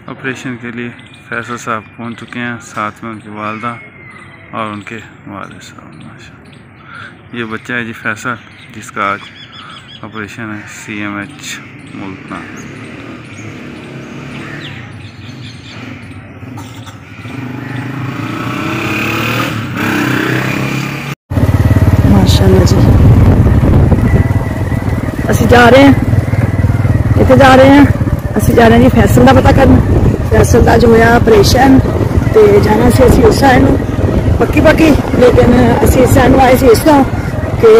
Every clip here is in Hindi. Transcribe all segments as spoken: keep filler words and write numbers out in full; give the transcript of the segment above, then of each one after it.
ऑपरेशन के लिए फैसल साहब पहुंच चुके हैं, साथ में उनकी वालदा और उनके वालिद साहब। माशा ये बच्चा है जी फैसल, जिसका आज ऑपरेशन है सी एम एच मुल्तान। माशाल्लाह जी, असी जा रहे हैं, इतने जा रहे हैं, असी जा रहे हैं जी फैसल का पता करना। फैसल का जो है ऑपरेशन तो जाना से असी उस साइड पक्की पक्की, लेकिन असी इस साइड आए थे इस तरह कि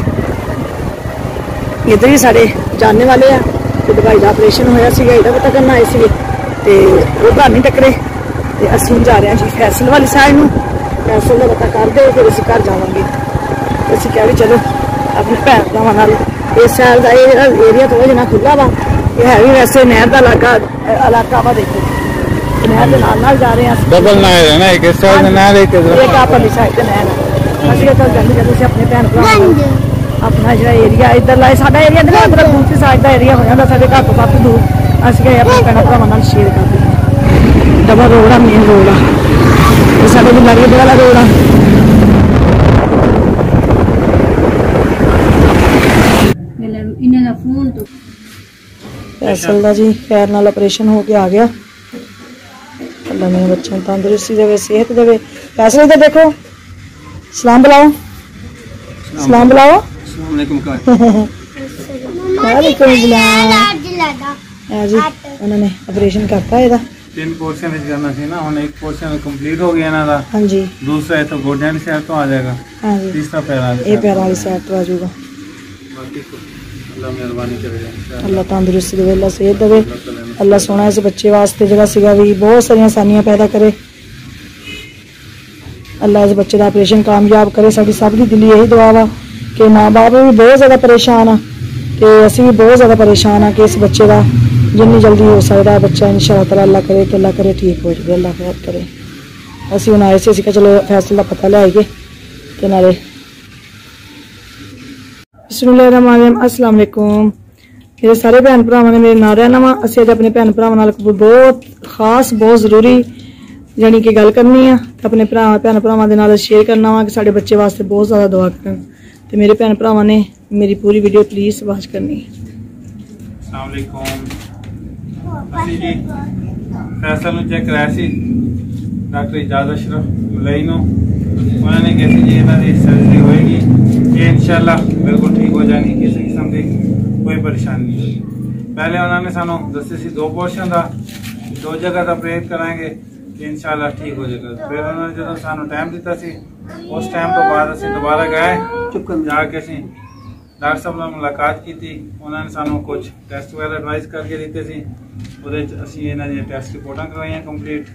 इधर ही सारे जानने वाले हैं तो दवाई का ऑपरेशन होया सी, इसका पता करना आए थे तो वो घर नहीं टकरे तो असी जा रहे हैं जी फैसल वाली साइड में। फैसल का पता कर दे फिर असी घर जावांगे। असी क्या भी चलो अपने भैन भरावां इस साइड का एरिया थोड़ा जिना खुला वा, ये है भी वैसे नहर का इलाका इलाका वा। देखो नहर के नाल नाल जा रहे हैं, डबल नहर है ना, एक इस साइड नहर एक इधर, एक अपनी साइड नहर है। असं चल जल्दी जल्दी से अपने भैन भरा अपना जो एरिया इधर ला साडा एरिया ना मतलब दूसरी साइड का एरिया हो जाता साडे घर तो काफी दूर। असं गए अपने भैन भरावां नाल शेयर करते हैं। डबल रोड आ, मेन रोड आ, ये साडे भी लगे वाला रोड आ। फैसल का जी पैर नाल ऑपरेशन हो के आ गया। अल्लाह मेरे बच्चों तंदुरुस्ती देवे, सेहत देवे। फैसल इधर देखो, सलाम बुलाओ, सलाम बुलाओ। वालेकुम सलाम जी। उन्होंने ऑपरेशन करता है तीन पोर्शन करना सी ना, हुन एक पोर्शन कंप्लीट हो गया ना। हाँ जी, दूसरा है तो गोड्या वाली साइड तो आ जाएगा। हाँ जी, तीसरा पैर ये पैर वाली साइड तो आ जाएगा। अल्लाह तंदुरुस्ती देवे, अल्लाह सेहत देवे, अल्लाह सोना इस बच्चे वास्ते जगह सीगा भी बहुत सारी आसानियां पैदा करे। अल्लाह इस बच्चे का ऑपरेशन कामयाब करे। साडी सब की दिली यही दुआ वा कि माँ बाप भी बहुत ज्यादा परेशान आ, कि असी भी बहुत ज्यादा परेशान आ कि इस बच्चे का जिन्नी जल्दी हो सकता बच्चा इंशाअल्लाह ताला अल्लाह करे तो अल्लाह करे ठीक हो जाए, अल्लाह खैर करे। असी हुण आए से असी चलो फैसल का पता ले आइए ते नाले बिस्मिल्लाहिर्रहमानिर्रहीम। अस्सलाम वालेकुम मेरे सारे भैन भरावां ने मेरे नाल रहना वा। असीं अज अपने भैन भरावां नाल बहुत खास बहुत जरूरी जानी कि गल करनी है, अपने भरा भैन भरावां दे नाल शेयर करना वा कि साडे बच्चे वास्ते बहुत ज्यादा दुआ करन। ते मेरे भैन भरावां ने मेरी पूरी वीडियो प्लीज वाच करनी है। अस्सलाम वालेकुम। असीं जी फैसल नूं चेक कराया सी डॉक्टर इजाज़ अशरफ मुलई नूं। उन्होंने कहा जी इन्हां दी सर्जरी होएगी, ये इंशाअल्लाह बिल्कुल ठीक हो जाएगी, किसी किस्म की कोई परेशानी नहीं होगी। पहले उन्होंने सानू दसे सी दो पोर्शन का दो जगह का ऑपरेट कराएंगे कि इंशाअल्लाह ठीक हो जाएगा। फिर उन्होंने जो सानू टाइम दिता सी उस टाइम तो बाद असीं दोबारा गए जाके असीं डॉक्टर साहब नाल मुलाकात की थी। उन्होंने सानू कुछ टेस्ट वगैरह एडवाइस करके दिते सी, उहदे च असीं इन्हां दी टेस्ट रिपोर्टां करवाइयां कंप्लीट,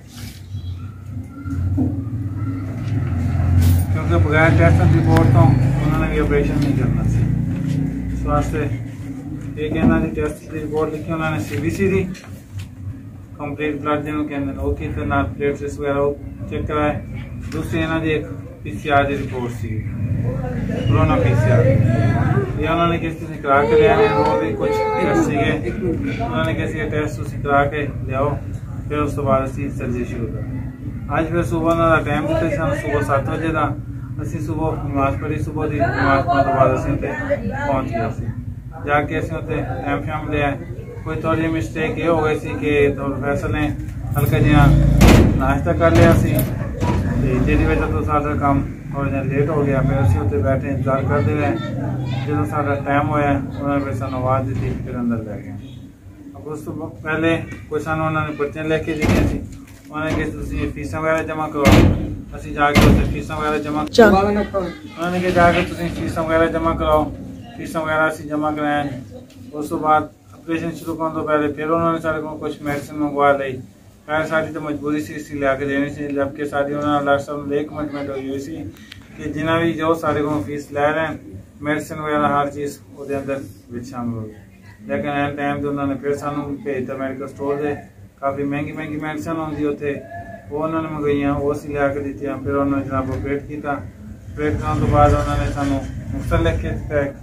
क्योंकि बगैर टेस्ट रिपोर्ट तो उन्होंने भी ऑपरेशन नहीं करना सी। इस वास्ते एक इन्हां दी टेस्ट की रिपोर्ट लिखी उन्होंने सी बी सी दी कंप्लीट ब्लड जिन्होंने कहते हैं वो की प्लेटलेट्स वगैरह चेक कराए। दूसरी इन्हां दी एक पी सी आर की रिपोर्ट सी कोरोना पी सी आर, ये उन्होंने किसी से करा के लिया। वो भी कुछ टेस्ट सीगे, उन्होंने किसी टेस्ट उसी करा के लियाओ, फिर उस तो बाद असीं सर्जरी शुरू कर। अज फिर सुबह उन्होंने टाइम दिता सानू सुबह सत्त बजे का। असीं सुबह नमाज पढ़ी, सुबह की नमाज पढ़ने तो बाद असीं उत्ते पहुंच गए। जाके असीं उत्ते टाइम शाम लिया। कोई थोड़ी मिस्टेक ये हो गई सी कि फैसल ने हल्का जिहा नाश्ता कर लिया सी, जिहदी वजह तो साडा काम थोड़ा जिहा लेट हो गया। फिर असीं उत्ते बैठे इंतजार करते रहे, जो साडा टाइम होया उन्होंने फिर सानू आवाज़ दी, फिर अंदर लै गए। अब उस तो पहले कोई सानू उन्होंने पर्चियां लिख के दित्तियां सी, उन्होंने कहा तुसीं फीसां वगैरह जमा करवाओ। असीं जाके उत्ते फीसां वगैरह जमा उन्होंने कहा जाके तुसीं फीसां वगैरह जमा कराओ। फीसां वगैरह असीं जमा कराया। उस तो बाद ऑपरेशन शुरू करने तो पहले फिर उन्होंने सारे को कुछ मेडिसिन मंगवा ली। खैर सारी तो मजबूरी सी इसी लिया के देनी सी, जबकि सारी उन्होंने डॉक्टर साहब ने एक कमिटमेंट हुई हुई सी कि जिन्हें भी जो सारे को फीस लै रहे हैं मेडिसिन वगैरह हर चीज़ वो अंदर शामिल होगी। लेकिन एन टाइम तो उन्होंने फिर सानू भेजता मेडिकल स्टोर से काफ़ी महंगी महंगी मेडिसिन होंगी उत्थे, वो उन्होंने मंगाइया, वो असीं लिया के दित्तियां। फिर उन्होंने जनाब ऑपरेट किया। ऑपरेट करने तो बाद उन्होंने सानू नुस्खा लिख के दिता एक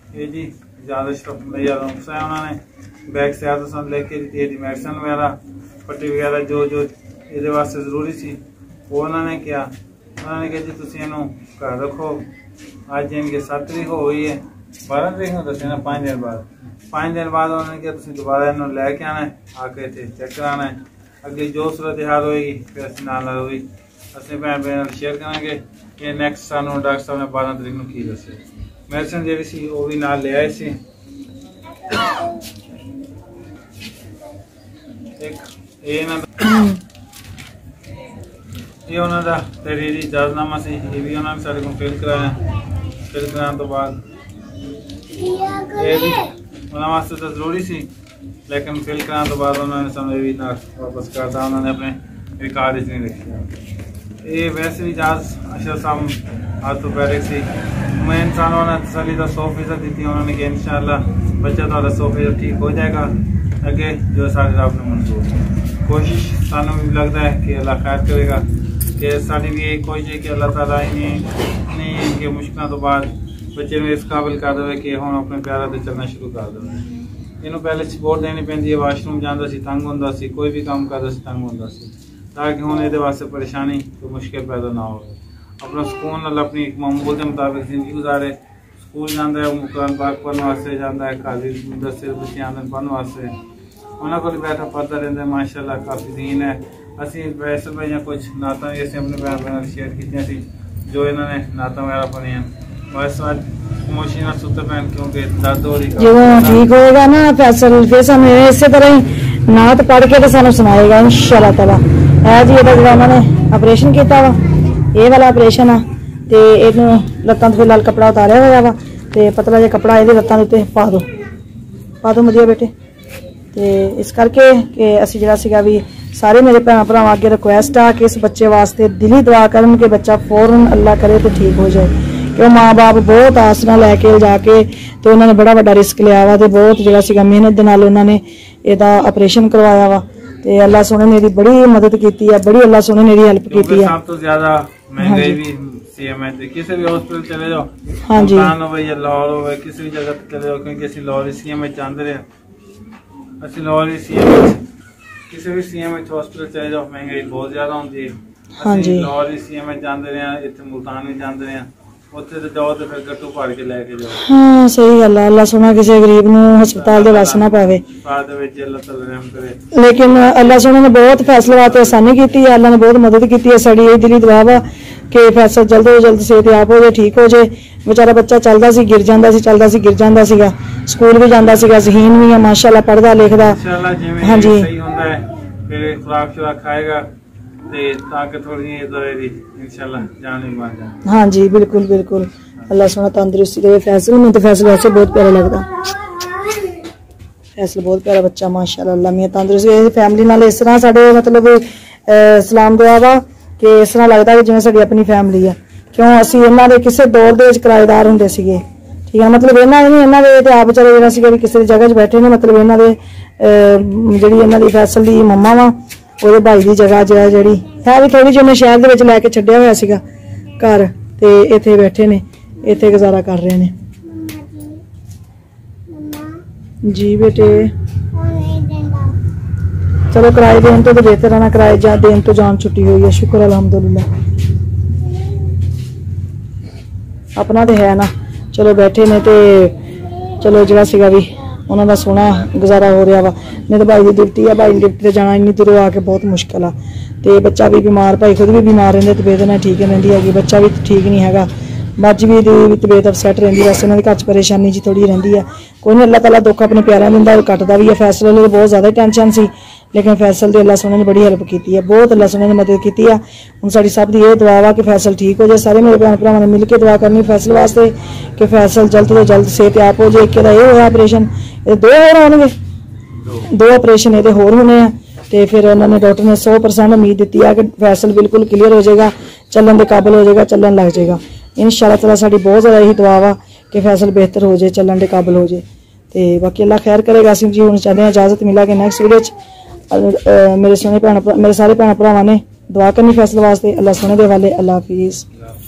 ये जी ज़्यादा शरफ मैया है, उन्होंने बैग से आदत सन लेके दी थी, मेडिसिन वगैरह पट्टी वगैरह जो जो ये वास्ते जरूरी सी वो उन्होंने किया। उन्होंने कहा जी तुम इनू घर रखो। अज इनकी सात तरीक हो गई है, बारह तरीक में दस ना पाँच दिन बाद पाँच दिन बाद उन्होंने कहा तुम दोबारा इन्हों लैके आना है, आके इतने चेक कराना है। अगली जो सूरत हाल होएगी फिर असं नाल होगी असं भैन भैन शेयर करांगे कि नैक्सट सानू डॉक्टर साहब ने बारह तरीक में की दसे। मेडिसिन जी सी वो भी नाल ले आए सी। एक ये ना ये उन्होंने तहरीरी इजाजतनामा से ये भी उन्होंने सारे को फिल कराया। फिल कराने तो बाद ये भी उन्होंने वास्ते तो जरूरी सी, लेकिन फिल कराने तो बाद उन्होंने सामने भी ना वापस करता, उन्होंने अपने रिकॉर्ड नहीं रखा। ये वैसे भी इजाज अशर साहब आर्थोपैडिक सी मैं इंसानों ने तसली तो सौ फीसद दी थी। उन्होंने कहा इंशाअल्लाह बच्चा तो सौ फीसद ठीक हो जाएगा। अगे जो सारे रब ने मंजूर कोशिश सानू भी लगता है कि अल्लाह खैर करेगा कि साड़ी भी यही कोशिश है कि अल्लाह ताला इन्हें नहीं इनके मुश्किलों तो बाद बच्चे में इस काबिल कर दे कि हम अपने प्यारा से चलना शुरू कर दे। इन्हों पहले सपोर्ट देनी पैंती है, वाशरूम जाता सी तंग होंदा सी, कोई भी काम करता सी तंग होंदा सी, ताकि हुण इहदे वास्ते परेशानी तो मुश्किल पैदा ना हो। अपना सुकून नाल अपनी मामूल के मुताबिक जिंदगी गुजारे। स्कूल जाता है कुरान पाक पढ़ने वास्ते जाता है, घर दसे बच्चे आते हैं पढ़ने वास्ते, उन्होंने को बैठा पढ़ता रहता है। माशाअल्लाह काफ़ी दीन है। असी वैसे भाई कुछ नाता भी असं अपने भैन भैन शेयर की जो इन्होंने नाता वगैरह पढ़िया। बस आज खामोशी ना सुते पैन क्योंकि दर्द हो रही जो ठीक होएगा ना फैसल फिर सानू इस तरह ही नात पढ़ के तो सानू सुनाएगा इंशाअल्लाह ताला। है जी ये उन्होंने ऑपरेशन किया वा, ये वाला ऑपरेशन आ ते इनू लत्तां तो फिलहाल कपड़ा उतारिया हुआ वा ते पतला जिहा कपड़ा ये लत्तां दे उत्ते पा दो पा दो मदिया बेटे। ते इस करके कि असी जिहड़ा सीगा भी सारे मेरे भैन भरावां अगे रिक्वेस्ट आ कि इस बच्चे वास्ते दिली दुआ करन कि बच्चा फौरन अल्लाह करे तो ठीक हो जाए। क्यों माँ बाप बहुत आसना लैके जाके तो उन्होंने बड़ा बड़ा रिस्क लिया वा, बहुत जिहड़ा सीगा मेहनत दे नाल उन्होंने इहदा ऑपरेशन करवाया वा ते अल्लाह सोहने ने इहदी बड़ी मदद की है, बड़ी अल्लाह सोहने ने इहदी हेल्प की है। सब तो ज्यादा महंगाई भी सीएम है, किसी भी हॉस्पिटल चले जाओ, हाँ जी लाहौर हो किसी भी जगह चले जाओ, क्योंकि असं लाहौर सीएम चाहते रहे असं लाहौर सीएम किसी भी सीएम हॉस्पिटल चले जाओ महंगाई बहुत ज्यादा होती है। हाँ जी लाहौर सीएम जानते रहे, इतने मुल्तान भी जानते रहे, उत्थे तो जाओ तो फिर गट्टू फाड़ के लेके जाओ। हाँ सही गल है, अल्लाह सोना किसी गरीब नूं हस्पताल दे वस ना पावे, लेकिन अल्लाह सोना ने बहुत फैसले वास्ते आसानी की है, अल्लाह ने बहुत मदद की है। साड़ी यही दिली दुआ वा कि फैसला जल्द तो जल्द सेहतयाब हो जाए, ठीक हो जाए। बेचारा बच्चा चलता सी गिर जाता सी चलता सी गिर जाता सीगा, स्कूल भी जाता सीगा, ज़हीन भी है माशाअल्लाह, पढ़दा लिखदा। हाँ जी हाँ जी बिल्कुल बिल्कुल, अल्लाह सोना तंदुरुस्ती दे। फैसल में तो फैसल वैसे बहुत प्यारा लगता, फैसल बहुत प्यारा बच्चा माशाअल्लाह, अल्लाह मियां तंदुरुस्ती फैमिली नाल इस तरह साडे मतलब सलाम दुआ वा कि इस तरह लगता है जिवें साडी अपनी फैमिली है। क्यों असीं इन्हां दे किसे दौर दे विच किराएदार हुंदे सीगे, ठीक है, मतलब इन्हां नहीं इन्हां दे ते आप बेचारे जिहड़ा सीगा भी किसी दी जगह च बैठे ने, मतलब इन्हां दे जिहड़ी इन्हां दी फैसल दी मम्मा वा ਉਹਦੇ भाई की जगह जगह जी है भी थोड़ी जी शहर ਦੇ ਵਿੱਚ ਲੈ ਕੇ ਛੱਡਿਆ ਹੋਇਆ ਸੀਗਾ ਘਰ ਤੇ ਇੱਥੇ ਬੈਠੇ ਨੇ, ਇੱਥੇ ਗੁਜ਼ਾਰਾ ਕਰ ਰਹੇ ਨੇ। जी बेटे चलो किराए देन तो बेहतर है ना, किराए जा देन तो जान छुट्टी हुई है, शुक्र अल्हम्दुलिल्लाह अपना तो है ना। चलो बैठे ने ते चलो जरा सीगा भी उन्होंने सोहना गुजारा हो रहा वा, नहीं तो भाई की ड्यूटी है, भाई ड्यूटी से जाना इन्नी दूरों आके बहुत मुश्किल आ। तो बच्चा भी बीमार, भाई खुद भी बीमार रहते, तबीयत ना ठीक रही है, बच्चा भी ठीक नहीं है, मज भी तबीयत अपसैट रही, वैसे उन्होंने घर च परेशानी जी थोड़ी रही है। कोई नहीं, अल्लाह ताला दुख अपने प्यारा दिंदा, कटदा भी है। फैसल तो बहुत ज़्यादा टेंशन सी, लेकिन फैसल की अल्लाह सोहने ने बड़ी हेल्प की है, बहुत अल्लाह सोहने ने मदद की है। हुण साडी सब दी ये दुआ वा कि फैसल ठीक हो जाए। सारे मेरे भैन भरावां ने मिल के दुआ करनी फैसल वास्ते कि फैसल जल्द तो जल्द सेहतयाब हो जाए। एक ये होया ऑपरेशन, दो होर होणगे, दो ऑपरेशन ये होर होने हैं। तो फिर उन्होंने डॉक्टर ने सौ परसेंट उम्मीद दी है कि फैसल बिल्कुल क्लीयर हो जाएगा, चलन के काबिल हो जाएगा, चलन लग जाएगा इंशाअल्लाह ताला। साडी बहुत ज़्यादा यही दुआ वा कि फैसल बेहतर हो जाए, चलन के काबिल हो जाए। तो बाकी अल्लाह खैर करेगा। असीं जी हुण चाहते हैं इजाजत मिला के नैक्सट वीडियो च मेरे सोने भैन मेरे सारे भैन भरावां ने दुआ करनी फैसल वास्ते। अल्लाह सोने दे वाले, अल्लाह हाफिज़।